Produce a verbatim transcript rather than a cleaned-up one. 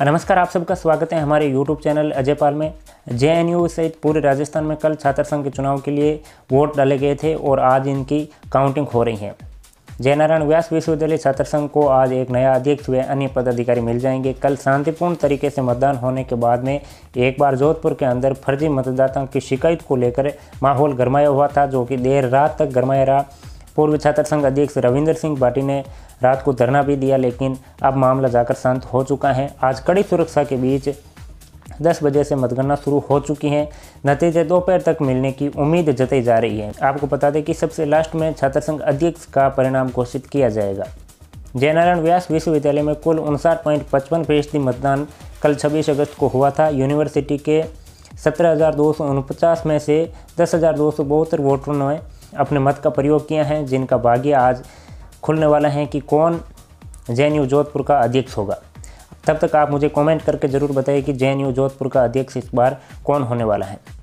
नमस्कार, आप सबका स्वागत है हमारे यूट्यूब चैनल अजय पाल में। जेएनयू सहित पूरे राजस्थान में कल छात्र संघ के चुनाव के लिए वोट डाले गए थे और आज इनकी काउंटिंग हो रही है। जयनारायण व्यास विश्वविद्यालय छात्र संघ को आज एक नया अध्यक्ष व अन्य पदाधिकारी मिल जाएंगे। कल शांतिपूर्ण तरीके से मतदान होने के बाद में एक बार जोधपुर के अंदर फर्जी मतदाताओं की शिकायत को लेकर माहौल गरमाया हुआ था, जो कि देर रात तक गरमाया रहा। पूर्व छात्र संघ अध्यक्ष रविंद्र सिंह बाटी ने रात को धरना भी दिया, लेकिन अब मामला जाकर शांत हो चुका है। आज कड़ी सुरक्षा के बीच दस बजे से मतगणना शुरू हो चुकी है। नतीजे दोपहर तक मिलने की उम्मीद जताई जा रही है। आपको बता दें कि सबसे लास्ट में छात्र संघ अध्यक्ष का परिणाम घोषित किया जाएगा। जयनारायण व्यास विश्वविद्यालय में कुल उनसाठ पॉइंट पचपन फीसदी मतदान कल छब्बीस अगस्त को हुआ था। यूनिवर्सिटी के सत्रह हज़ार दो सौ उनपचास में से दस हज़ार दो सौ बहत्तर वोटरों ने अपने मत का प्रयोग किया है, जिनका भाग्य आज खुलने वाला है कि कौन जेएनयू जोधपुर का अध्यक्ष होगा। तब तक आप मुझे कमेंट करके ज़रूर बताइए कि जेएनयू जोधपुर का अध्यक्ष इस बार कौन होने वाला है।